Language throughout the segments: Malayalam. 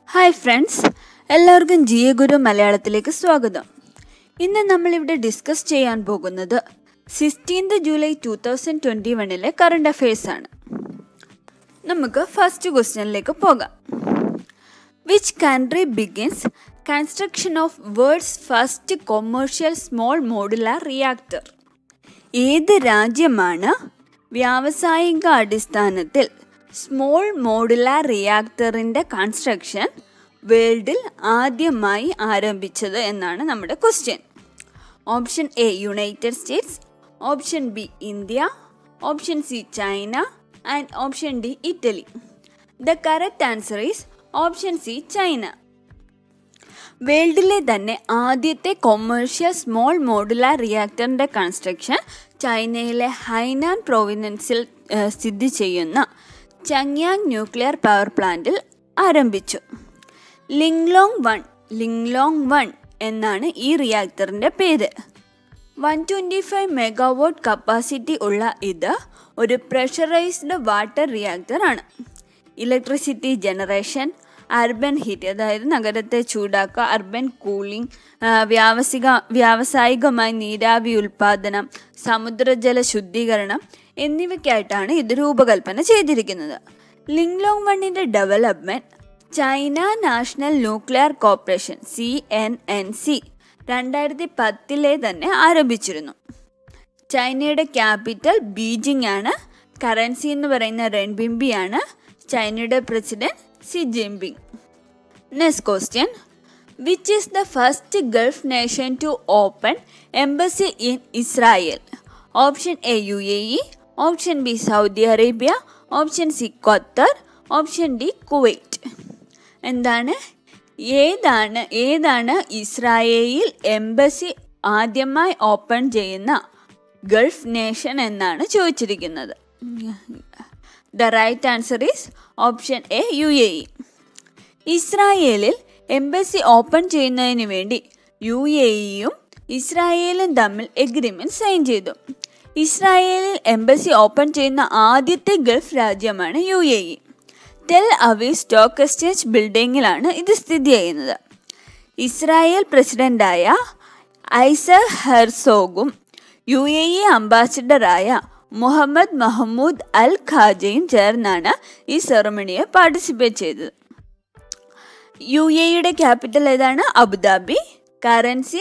ഹായ് ഫ്രണ്ട്സ്, എല്ലാവർക്കും ജിഎ ഗുരു മലയാളത്തിലേക്ക് സ്വാഗതം. ഇന്ന് നമ്മളിവിടെ ഡിസ്കസ് ചെയ്യാൻ പോകുന്നത് 16 ജൂലൈ 2021 കറണ്ട് അഫയേഴ്സ് ആണ്. നമുക്ക് ഫസ്റ്റ് ക്വസ്റ്റ്യനിലേക്ക് പോകാം. Which country begins construction of world's first commercial small modular reactor? ഏത് രാജ്യമാണ് വ്യാവസായിക അടിസ്ഥാനത്തിൽ സ്മോൾ മോഡുലാർ റിയാക്ടറിൻ്റെ കൺസ്ട്രക്ഷൻ വേൾഡിൽ ആദ്യമായി ആരംഭിച്ചത് എന്നാണ് നമ്മുടെ question. Option A United States, option B India, option C China and option D Italy. The correct answer is option C China. വേൾഡിലെ തന്നെ ആദ്യത്തെ കൊമേഴ്ഷ്യൽ സ്മോൾ മോഡുലാർ റിയാക്ടറിൻ്റെ കൺസ്ട്രക്ഷൻ ചൈനയിലെ ഹൈനാൻ പ്രൊവിൻസിൽ സ്ഥിതി ചെയ്യുന്ന ചങ്യാങ് ന്യൂക്ലിയർ പവർ പ്ലാന്റിൽ ആരംഭിച്ചു. ലിങ്ലോങ് 1 എന്നാണ് ഈ റിയാക്ടറിൻ്റെ പേര്. 125 മെഗാവാട്ട് കപ്പാസിറ്റി ഉള്ള ഇത് ഒരു പ്രഷറൈസ്ഡ് വാട്ടർ റിയാക്ടറാണ്. ഇലക്ട്രിസിറ്റി ജനറേഷൻ, അർബൻ ഹീറ്റ്, അതായത് നഗരത്തെ ചൂടാക്കുക, അർബൻ കൂളിംഗ്, വ്യാവസായികമായി നീരാവി ഉൽപ്പാദനം, സമുദ്രജല ശുദ്ധീകരണം എന്നിവയ്ക്കായിട്ടാണ് ഇത് രൂപകൽപ്പന ചെയ്തിരിക്കുന്നത്. ലിങ്ലോങ് 1ൻ്റെ development China National Nuclear Corporation CNNC 2010 തന്നെ ആരംഭിച്ചിരുന്നു. ചൈനയുടെ ക്യാപിറ്റൽ ബീജിംഗ് ആണ്. കറൻസി എന്ന് പറയുന്ന റെൻബിംബി ആണ്. ചൈനയുടെ president Xi Jinping. Next question. Which is the first Gulf nation to open embassy in Israel? Option A UAE, option B Saudi Arabia, option C Qatar, option D Kuwait. ഏതാണ് ഇസ്രായേലിൽ എംബസി ആദ്യമായി ഓപ്പൺ ചെയ്യുന്ന ഗൾഫ് നേഷൻ എന്നാണ് ചോദിച്ചിരിക്കുന്നത്. The right answer is option A UAE. ഇസ്രായേലിൽ എംബസി ഓപ്പൺ ചെയ്യുന്നതിന് വേണ്ടി UAEയും ഇസ്രായേലും തമ്മിൽ എഗ്രിമെന്റ് സൈൻ ചെയ്തു. ഇസ്രായേലിൽ എംബസി ഓപ്പൺ ചെയ്യുന്ന ആദ്യത്തെ ഗൾഫ് രാജ്യമാണ് UAE. Tel Aviv stock exchange ബിൽഡിങ്ങിലാണ് ഇത് സ്ഥിതി ചെയ്യുന്നത്. ഇസ്രായേൽ പ്രസിഡന്റായ ഐസക് ഹെർസോഗും UAE അംബാസിഡറായ മുഹമ്മദ് മഹ്മൂദ് അൽ ഖാജയും ചേർന്നാണ് ഈ സെറമണിയെ പാർട്ടിസിപ്പേറ്റ് ചെയ്തത്. UAEയുടെ ക്യാപിറ്റൽ ഏതാണ്? Abu Dhabi. Currency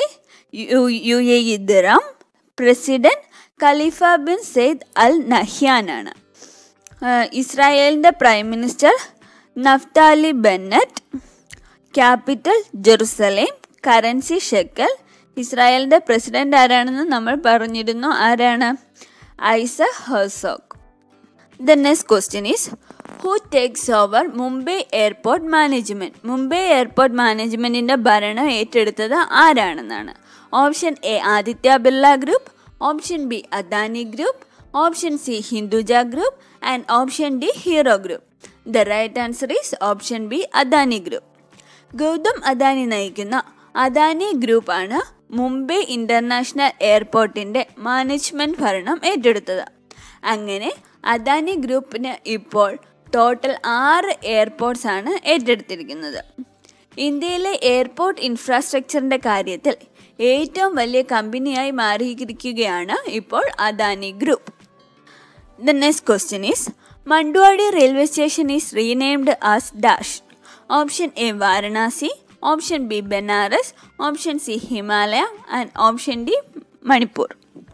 UAE dirham. President Khalifa bin Zayed Al Nahyan ആണ്. ഇസ്രായേലിൻ്റെ prime minister Naftali Bennett. Capital Jerusalem. Currency shekel. ഇസ്രായേലിൻ്റെ പ്രസിഡന്റ് ആരാണെന്ന് നമ്മൾ പറഞ്ഞിരുന്നു. ആരാണ്? Isaac Herzog. The next question is who takes over Mumbai airport management? Mumbai airport മാനേജ്മെൻറ്റിൻ്റെ ഭരണം ഏറ്റെടുത്തത് ആരാണെന്നാണ്. Option A Aditya Birla group, option B Adani group, option C Hinduja group and option D Hero group. The right answer is option B Adani group. Gautam Adani നയിക്കുന്ന അദാനി ഗ്രൂപ്പ് ആണ് മുംബൈ ഇൻ്റർനാഷണൽ എയർപോർട്ടിൻ്റെ മാനേജ്മെൻറ്റ് ഭരണം ഏറ്റെടുത്തത്. അങ്ങനെ അദാനി ഗ്രൂപ്പിന് ഇപ്പോൾ ടോട്ടൽ 6 എയർപോർട്ട്സ് ആണ് ഏറ്റെടുത്തിരിക്കുന്നത്. ഇന്ത്യയിലെ എയർപോർട്ട് ഇൻഫ്രാസ്ട്രക്ചറിൻ്റെ കാര്യത്തിൽ ഏറ്റവും വലിയ കമ്പനിയായി മാറിയിരിക്കുകയാണ് ഇപ്പോൾ Adani group. The next question is Manduadih railway station is renamed as dash? Option A Varanasi, option B Banaras, option C Himalaya and option D Manipur.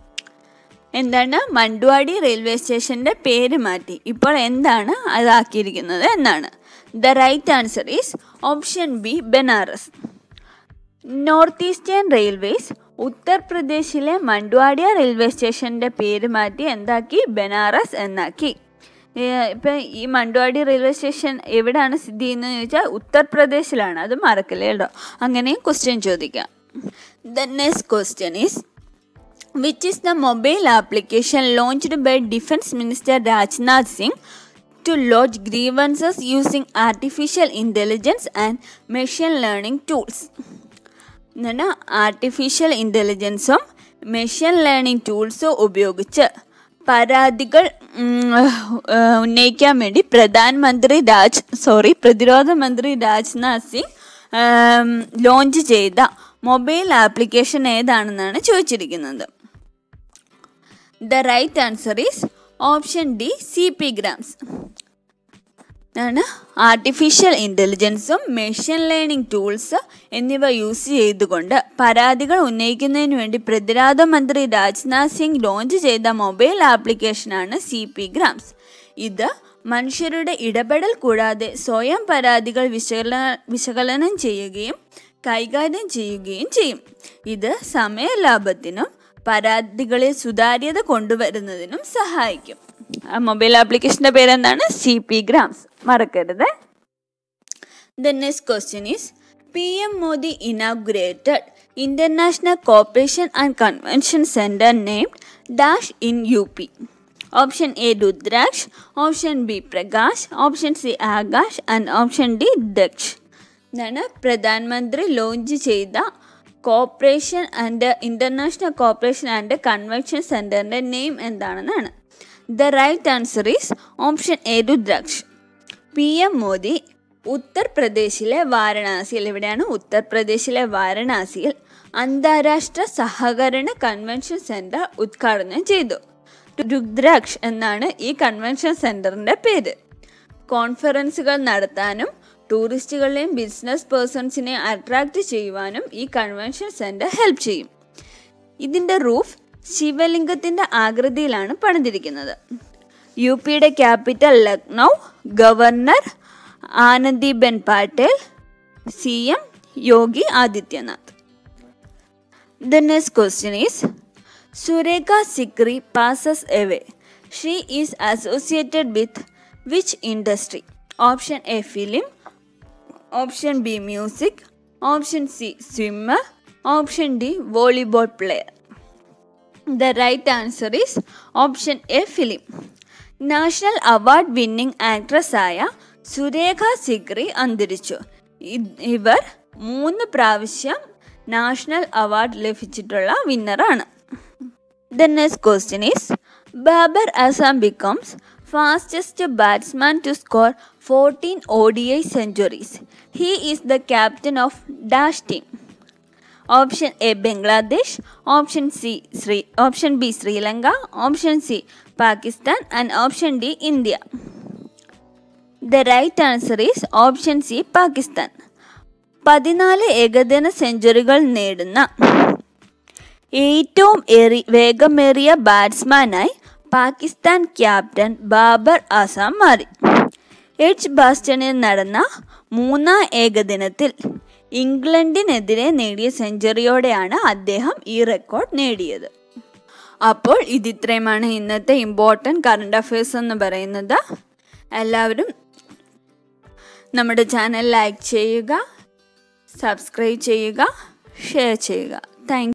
Manduadih railway സ്റ്റേഷൻ്റെ പേര് മാറ്റി ഇപ്പോൾ എന്താണ് അതാക്കിയിരിക്കുന്നത് എന്നാണ്. The right answer is option B Banaras. North Eastern Railways ഉത്തർപ്രദേശിലെ മണ്ടുവാടിയ റെയിൽവേ സ്റ്റേഷൻ്റെ പേര് മാറ്റി എന്താക്കി? ബനാറസ് എന്നാക്കി. ഇപ്പം ഈ മണ്ടുവാടി റെയിൽവേ സ്റ്റേഷൻ എവിടെയാണ് സ്ഥിതി ചെയ്യുന്നതെന്ന് ചോദിച്ചാൽ ഉത്തർപ്രദേശിലാണ്. അത് മറക്കല്ലേ കേട്ടോ. അങ്ങനെയും ക്വസ്റ്റ്യൻ ചോദിക്കാം. The next question is which is the mobile application launched by defence minister Rajnath Singh to lodge grievances using artificial intelligence and machine learning tools? Artificial ഇൻ്റലിജൻസും മെഷീൻ ലേണിംഗ് ടൂൾസും ഉപയോഗിച്ച് പരാതികൾ ഉന്നയിക്കാൻ വേണ്ടി പ്രതിരോധ മന്ത്രി രാജ്നാഥ് സിംഗ് ലോഞ്ച് ചെയ്ത മൊബൈൽ ആപ്ലിക്കേഷൻ ഏതാണെന്നാണ് ചോദിച്ചിരിക്കുന്നത്. The right answer is option D CP grams ആണ്. ആർട്ടിഫിഷ്യൽ ഇൻ്റലിജൻസും മെഷീൻ ലേണിംഗ് ടൂൾസ് എന്നിവ യൂസ് ചെയ്തുകൊണ്ട് പരാതികൾ ഉന്നയിക്കുന്നതിന് വേണ്ടി പ്രതിരോധ മന്ത്രി രാജ്നാഥ് സിംഗ് ലോഞ്ച് ചെയ്ത മൊബൈൽ ആപ്ലിക്കേഷനാണ് CP ഗ്രാംസ്. ഇത് മനുഷ്യരുടെ ഇടപെടൽ കൂടാതെ സ്വയം പരാതികൾ വിശകലനം ചെയ്യുകയും കൈകാര്യം ചെയ്യുകയും ചെയ്യും. ഇത് സമയലാഭത്തിനും പരാതികളിൽ സുതാര്യത കൊണ്ടുവരുന്നതിനും സഹായിക്കും. ആ മൊബൈൽ ആപ്ലിക്കേഷൻ്റെ പേരെന്താണ്? CP grams. മറക്കരുത്. The next question is, PM Modi inaugurated International Cooperation and Convention Center named Dash in UP. Option A Rudraksh, Option B Prakash, Option C Agash and Option D Daksh. ഇതാണ് പ്രധാനമന്ത്രി ലോഞ്ച് ചെയ്ത cooperation and international cooperation and convention സെൻറ്ററിൻ്റെ നെയിം എന്താണെന്നാണ്. The right answer is option A Rudraksh. PM Modi ഉത്തർപ്രദേശിലെ വാരണാസിയിൽ, എവിടെയാണ്? ഉത്തർപ്രദേശിലെ വാരണാസിയിൽ അന്താരാഷ്ട്ര സഹകരണ കൺവെൻഷൻ സെൻറ്റർ ഉദ്ഘാടനം ചെയ്തു. രുദ്രാക്ഷ് എന്നാണ് ഈ കൺവെൻഷൻ സെൻറ്ററിൻ്റെ പേര്. കോൺഫറൻസുകൾ നടത്താനും ടൂറിസ്റ്റുകളെയും ബിസിനസ് പേഴ്സൺസിനെ അട്രാക്റ്റ് ചെയ്യുവാനും ഈ കൺവെൻഷൻ സെൻറ്റർ ഹെൽപ്പ് ചെയ്യും. ഇതിൻ്റെ റൂഫ് ശിവലിംഗത്തിൻ്റെ ആകൃതിയിലാണ് പണിതിരിക്കുന്നത്. UPയുടെ capital Lucknow, governor Anandiben Patel, CM Yogi Adityanath. The next question is, Surekha Sikri passes away. She is associated with which industry? Option A film, Option B music, Option C swimmer, Option D volleyball player. The right answer is Option A film. National award winning actress ആയ സുരേഖ സിക്രി അന്തരിച്ചു. ഇവർ 3 പ്രാവശ്യം നാഷണൽ അവാർഡ് ലഭിച്ചിട്ടുള്ള വിന്നറാണ്. The next question is, Babar Azam becomes fastest batsman to score 14 ODI centuries. He is the captain of Dash team. Option A Bangladesh, Option B Sri Lanka, Option C Pakistan and Option D India. The right answer is Option C Pakistan. 14 ഏകദിന സെഞ്ചുറികൾ നേടുന്ന ഏറ്റവും വേഗമേറിയ ബാറ്റ്സ്മാനായി പാകിസ്ഥാൻ ക്യാപ്റ്റൻ ബാബർ ആസാം മാറി. ബാസ്റ്റണിൽ നടന്ന 3ാം ഏകദിനത്തിൽ ഇംഗ്ലണ്ടിനെതിരെ നേടിയ സെഞ്ചുറിയോടെയാണ് അദ്ദേഹം ഈ റെക്കോർഡ് നേടിയത്. അപ്പോൾ ഇതിത്രയുമാണ് ഇന്നത്തെ ഇമ്പോർട്ടൻറ്റ് കറണ്ട് അഫയേഴ്സ് എന്ന് പറയുന്നത്. എല്ലാവരും നമ്മുടെ ചാനൽ ലൈക്ക് ചെയ്യുക, സബ്സ്ക്രൈബ് ചെയ്യുക, ഷെയർ ചെയ്യുക. താങ്ക്